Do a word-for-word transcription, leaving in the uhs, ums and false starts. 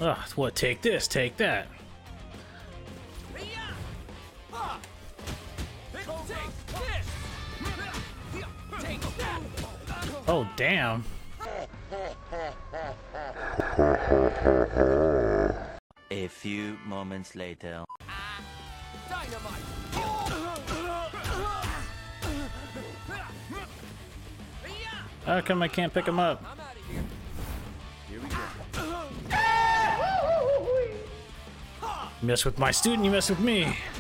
Ugh, what? Take this, take that. Oh, damn. A few moments later. How come I can't pick him up? Here we go. You mess with my student, you mess with me.